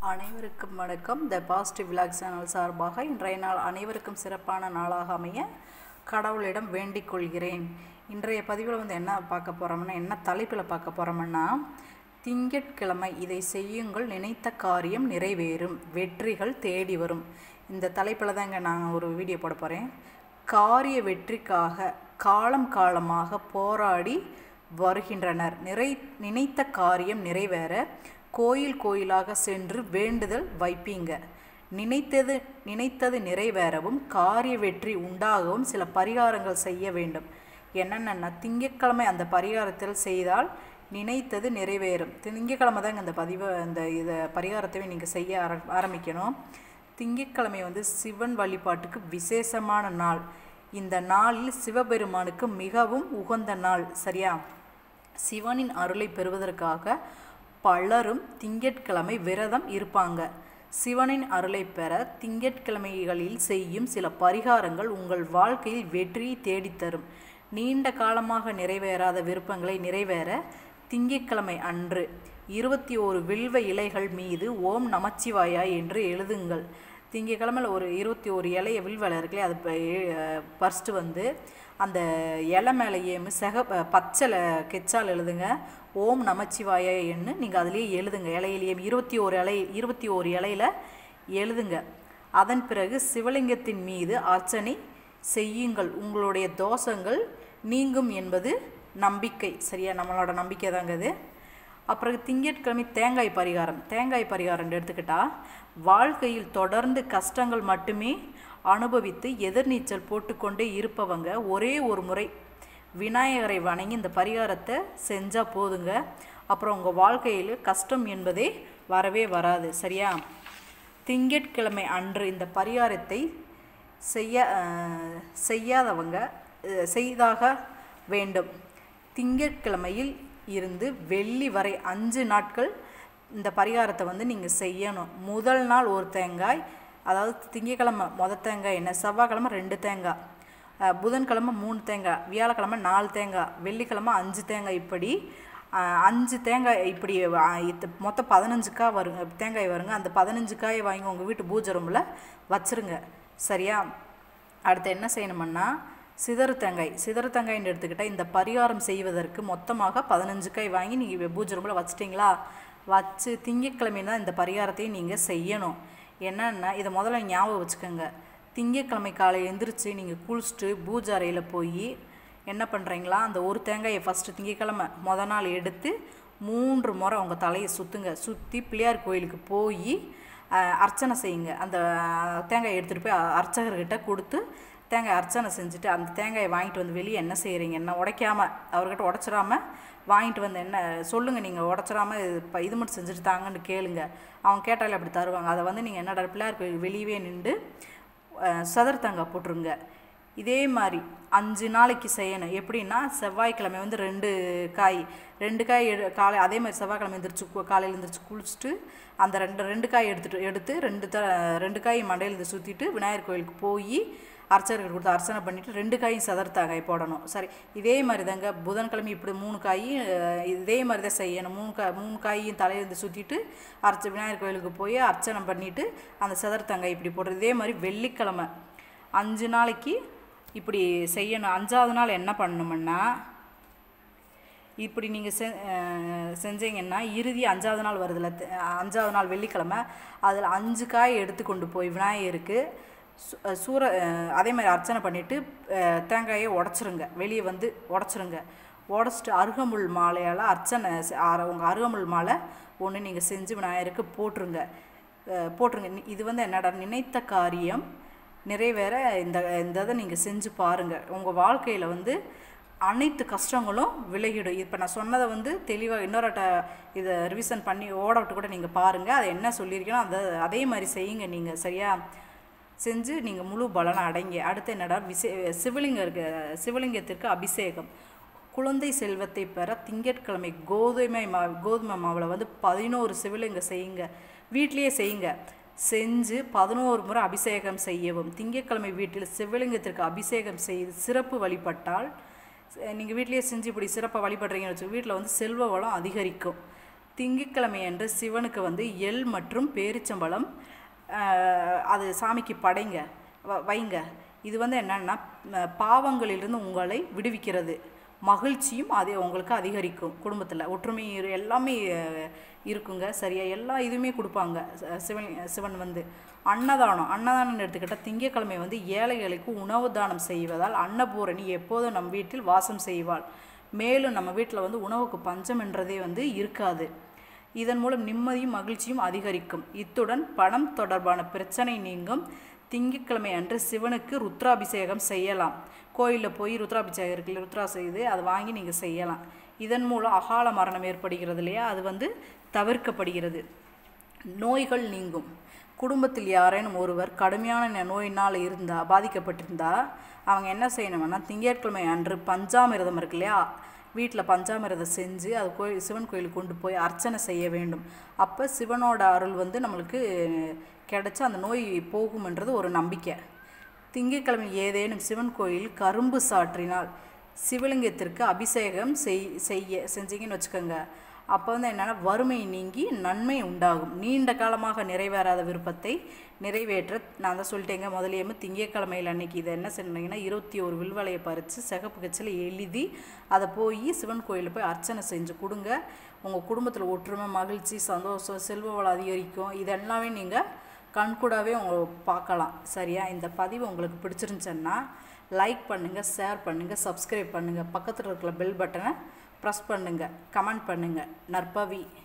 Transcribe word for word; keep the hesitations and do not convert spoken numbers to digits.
அனைவருக்கும் வணக்கம். The positive vlog channel சார்பாக இன்றைய நாள் அனைவருக்கும் சிறப்பான நாளாக அமைய கடவுளிடம் வேண்டிக் கொள்கிறேன். இன்றைய பதிவில் வந்து என்ன பார்க்க போகிறோம்னா, என்ன தலைப்பில் பார்க்க போகிறோம்னா, திங்கட்கிழமை இதை செய்யுங்கள், நினைத்த காரியம் நிறைவேறும், வெற்றிகள் தேடி வரும். இந்த தலைப்பில் தாங்க நான் ஒரு வீடியோ போட போகிறேன். காரிய வெற்றிக்காக காலம் காலமாக போராடி வருகின்றனர். நிறை நினைத்த காரியம் நிறைவேற கோயில் கோயிலாக சென்று வேண்டுதல் வைப்பீங்க. நினைத்தது நினைத்தது நிறைவேறவும் காரிய வெற்றி உண்டாகவும் சில பரிகாரங்கள் செய்ய வேண்டும். என்னென்னா, திங்கட்கிழமை அந்த பரிகாரத்தில் செய்தால் நினைத்தது நிறைவேறும். திங்கட்கிழமை தாங்க இந்த பதிவை இந்த இதை பரிகாரத்தையும் நீங்கள் செய்ய ஆர ஆரம்பிக்கணும். திங்கட்கிழமை வந்து சிவன் வழிபாட்டுக்கு விசேஷமான நாள். இந்த நாளில் சிவபெருமானுக்கு மிகவும் உகந்த நாள். சரியா? சிவனின் அருளை பெறுவதற்காக பலரும் திங்கட்கிழமை விரதம் இருப்பாங்க. சிவனின் அருளை பெற திங்கட்கிழமைகளில் செய்யும் சில பரிகாரங்கள் உங்கள் வாழ்க்கையில் வெற்றியை தேடித்தரும். நீண்ட காலமாக நிறைவேறாத விருப்பங்களை நிறைவேற திங்கட்கிழமை அன்று இருபத்தி ஓரு வில்வ இலைகள் மீது ஓம் நமச்சிவாயா என்று எழுதுங்கள். திங்கட்கிழமையில் ஒரு இருபத்தி ஒரு இலைய வில்வலை இருக்குல்லையே, அது ஃபஸ்ட்டு வந்து அந்த இலை மேலேயே செக பச்சை கெச்சால் எழுதுங்க. ஓம் நமச்சிவாயா என்று நீங்கள் அதிலேயே எழுதுங்க. இலையிலேயே இருபத்தி ஓரு இலை இருபத்தி ஓரு இலையில் எழுதுங்க. அதன் பிறகு சிவலிங்கத்தின் மீது அர்ச்சனை செய்யுங்கள். உங்களுடைய தோஷங்கள் நீங்கும் என்பது நம்பிக்கை. சரியா? நம்மளோட நம்பிக்கை தாங்க இது. அப்புறம் திங்கட்கிழமை தேங்காய் பரிகாரம். தேங்காய் பரிகாரம் எடுத்துக்கிட்டால், வாழ்க்கையில் தொடர்ந்து கஷ்டங்கள் மட்டுமே அனுபவித்து எதிர்நீச்சல் போட்டுக்கொண்டே இருப்பவங்க ஒரே ஒரு முறை விநாயகரை வணங்கி இந்த பரிகாரத்தை செஞ்சால் போதுங்க. அப்புறம் உங்கள் வாழ்க்கையில் கஷ்டம் என்பதே வரவே வராது. சரியா? திங்கட்கிழமை அன்று இந்த பரிகாரத்தை செய்ய செய்யாதவங்க செய்தாக வேண்டும். திங்கட்கிழமையில் இருந்து வெள்ளி வரை அஞ்சு நாட்கள் இந்த பரிகாரத்தை வந்து நீங்கள் செய்யணும். முதல் நாள் ஒரு தேங்காய், அதாவது திங்கட்கிழமை மொதல் தேங்காய் என்ன, செவ்வாய்க்கிழமை ரெண்டு தேங்காய், புதன்கிழமை மூணு தேங்காய், வியாழக்கிழமை நாலு தேங்காய், வெள்ளிக்கிழமை அஞ்சு தேங்காய், இப்படி அஞ்சு தேங்காய் இப்படி மொத்தம் பதினஞ்சுக்காய் வருங்க தேங்காய் வருங்க. அந்த பதினஞ்சு காயை வாங்கி உங்கள் வீட்டு பூஜை ரூமில் வச்சுருங்க. சரியா? அடுத்து என்ன செய்யணுமுன்னா, சிதறு தேங்காய். சிதறு தேங்காய்ன்னு எடுத்துக்கிட்டால், இந்த பரிகாரம் செய்வதற்கு மொத்தமாக பதினஞ்சு காய் வாங்கி நீங்கள் பூஜை ரூமில் வச்சிட்டிங்களா, வச்சு திங்கட்கிழமை தான் இந்த பரிகாரத்தையும் நீங்கள் செய்யணும். என்னென்னா, இதை முதல்ல ஞாபகம் வச்சுக்கோங்க. திங்கட்கிழமை காலை எழுந்திரிச்சு நீங்கள் குளிச்சுட்டு பூஜை அறையில் போய் என்ன பண்ணுறீங்களா, அந்த ஒரு தேங்காயை ஃபஸ்ட்டு திங்கட்கிழமை மொதல் நாள் எடுத்து மூன்று முறை உங்கள் தலையை சுற்றுங்க. சுற்றி பிள்ளையார் கோயிலுக்கு போய் அர்ச்சனை செய்யுங்க. அந்த தேங்காயை எடுத்துகிட்டு போய் அர்ச்சகர்கிட்ட கொடுத்து தேங்காய் அர்ச்சனை செஞ்சுட்டு அந்த தேங்காயை வாங்கிட்டு வந்து வெளியே என்ன செய்கிறீங்க, என்ன உடைக்காமல் அவர்கிட்ட உடச்சிடாம வாங்கிட்டு வந்து என்ன சொல்லுங்கள், நீங்கள் உடச்சிடாமல் இப்போ இது மட்டும் செஞ்சுட்டு தாங்கன்னு கேளுங்க. அவங்க கேட்டாலே அப்படி தருவாங்க. அதை வந்து நீங்கள் என்னடா பிள்ளையார் கோயில் வெளியே நின்று சதுர தேங்காய் போட்டுருங்க. இதே மாதிரி அஞ்சு நாளைக்கு செய்யணும். எப்படின்னா, செவ்வாய்க்கிழமை வந்து ரெண்டு காய் ரெண்டு காய் எடு காலை அதே மாதிரி செவ்வாய்க்கிழமை எழுந்திரிச்சு காலையில் எழுந்திரிச்சு குளிச்சுட்டு அந்த ரெண்டு ரெண்டு காய் எடுத்துகிட்டு எடுத்து ரெண்டு த ரெண்டு காய் மண்டையில் இருந்து சுற்றிட்டு விநாயகர் கோயிலுக்கு போய் அர்ச்சகர்கள் கொடுத்து அர்ச்சனை பண்ணிவிட்டு ரெண்டு காயும் சதுர தேங்காய் போடணும். சரி, இதே மாதிரி தாங்க புதன்கிழமை இப்படி மூணு காய் இதே மாதிரி தான் செய்யணும். மூணு காய் மூணு காயும் தலையிலேருந்து சுற்றிட்டு அர்ச்ச விநாயகர் கோயிலுக்கு போய் அர்ச்சனை பண்ணிவிட்டு அந்த சதுர தேங்காய் இப்படி போடுறது. இதே மாதிரி வெள்ளிக்கிழமை அஞ்சு நாளைக்கு இப்படி செய்யணும். அஞ்சாவது நாள் என்ன பண்ணணுமுன்னா, இப்படி நீங்கள் செ செஞ்சீங்கன்னா இறுதி அஞ்சாவது நாள் வருதில்ல, அஞ்சாவது நாள் வெள்ளிக்கிழமை, அதில் அஞ்சு காய் எடுத்து கொண்டு போய் விநாயகருக்கு சூற அதே மாதிரி அர்ச்சனை பண்ணிவிட்டு தேங்காயை உடச்சிருங்க. வெளியே வந்து உடச்சிருங்க. உடச்சிட்டு அருகமுள் மாலையால் அர்ச்சனை உங்கள் அருகமுள் மாலை ஒன்று நீங்கள் செஞ்சு விநாயகருக்கு போட்டுருங்க போட்டுருங்க இது வந்து என்னடா, நினைத்த காரியம் நிறைவேற இந்த இந்த இதை நீங்கள் செஞ்சு பாருங்கள். உங்கள் வாழ்க்கையில் வந்து அனைத்து கஷ்டங்களும் விலகிடும். இப்போ நான் சொன்னதை வந்து தெளிவாக இன்னொரு இதை ரிவிஷன் பண்ணி ஓட விட்டு கூட நீங்கள் பாருங்கள். அதை என்ன சொல்லியிருக்கீங்களோ அந்த அதே மாதிரி செய்யுங்க நீங்கள். சரியா? செஞ்சு நீங்கள் முழு பலனை அடைங்க. அடுத்து என்னடா, விசே சிவலிங்க இருக்கு சிவலிங்கத்திற்கு அபிஷேகம். குழந்தை செல்வத்தை பெற திங்கட்கிழமை கோதுமை மா கோதுமை மாவில் வந்து பதினோரு சிவலிங்க செய்யுங்க. வீட்லேயே செய்யுங்க. செஞ்சு பதினோரு முறை அபிஷேகம் செய்யவும். திங்கட்கிழமை வீட்டில் சிவலிங்கத்திற்கு அபிஷேகம் செய்து சிறப்பு வழிபட்டால், நீங்கள் வீட்டிலேயே செஞ்சு இப்படி சிறப்பாக வழிபடுறீங்கன்னு வச்சு வீட்டில் வந்து செல்வ வளம் அதிகரிக்கும். திங்கட்கிழமை அன்று சிவனுக்கு வந்து எள் மற்றும் பேரிச்சம்பழம் அது சாமிக்கு படைங்க வைங்க. இது வந்து என்னன்னா பாவங்களிலிருந்து உங்களை விடுவிக்கிறது, மகிழ்ச்சியும் அதே உங்களுக்கு அதிகரிக்கும், குடும்பத்தில் ஒற்றுமை எல்லாமே இருக்குங்க. சரியா, எல்லா இதுவுமே கொடுப்பாங்க சிவன். சிவன் வந்து அன்னதானம் அன்னதானம் எடுத்துக்கிட்டால் திங்கட்கிழமை வந்து ஏழைகளுக்கு உணவு தானம் செய்வதால் அன்னபூரணி எப்போதும் நம் வீட்டில் வாசம் செய்வாள். மேலும் நம்ம வீட்டில் வந்து உணவுக்கு பஞ்சம் என்றதே வந்து இருக்காது. இதன் மூலம் நிம்மதியும் மகிழ்ச்சியும் அதிகரிக்கும். இத்துடன் பணம் தொடர்பான பிரச்சனை நீங்கும். திங்கட்கிழமை அன்று சிவனுக்கு ருத்ராபிஷேகம் செய்யலாம். கோயிலில் போய் ருத்ராபிஷேகம் இருக்குல்ல, ருத்ரா செய்து அதை வாங்கி நீங்கள் செய்யலாம். இதன் மூலம் அகால மரணம் ஏற்படுகிறது இல்லையா, அது வந்து தவிர்க்கப்படுகிறது. நோய்கள் நீங்கும். குடும்பத்தில் யாரேனும் ஒருவர் கடுமையான நோயினால் இருந்தால் பாதிக்கப்பட்டிருந்தால் அவங்க என்ன செய்யணும்னா திங்கட்கிழமை அன்று பஞ்சாமிர்தம் இருக்கு இல்லையா, வீட்டில் பஞ்சாமிரதம் செஞ்சு அது கோயில் சிவன் கோயிலுக்கு கொண்டு போய் அர்ச்சனை செய்ய வேண்டும். அப்போ சிவனோட அருள் வந்து நம்மளுக்கு கிடைச்சி அந்த நோய் போகும்ன்றது ஒரு நம்பிக்கை. திங்கட்கிழமை ஏதேனும் சிவன் கோயில் கரும்பு சாற்றினால் சிவலிங்கத்திற்கு அபிஷேகம் செய் செய்ய செஞ்சீங்கன்னு வச்சுக்கோங்க. அப்போ வந்து என்னென்னா வறுமை நீங்கி நன்மை உண்டாகும். நீண்ட காலமாக நிறைவேறாத விருப்பத்தை நிறைவேற்ற நான் தான் சொல்லிட்டேங்க முதலியமே. திங்கட்கிழமையில் அன்னைக்கு இதை என்ன செய்யணுங்கன்னா இருபத்தி ஒரு வில்வலையை பறித்து சிகப்பு கச்சில் எழுதி அதை போய் சிவன் கோயிலில் போய் அர்ச்சனை செஞ்சு கொடுங்க. உங்கள் குடும்பத்தில் ஒற்றுமை, மகிழ்ச்சி, சந்தோஷம், செல்வ வளம் அதிகரிக்கும். இதெல்லாமே நீங்கள் கண்கூடாவே உங்களுக்கு பார்க்கலாம். சரியா, இந்த பதிவு உங்களுக்கு பிடிச்சிருந்துச்சுன்னா லைக் பண்ணுங்கள், ஷேர் பண்ணுங்கள், சப்ஸ்கிரைப் பண்ணுங்கள், பக்கத்தில் இருக்கிற பெல் பட்டனை ப்ரெஸ் பண்ணுங்கள், கமெண்ட் பண்ணுங்கள். நற்பவி.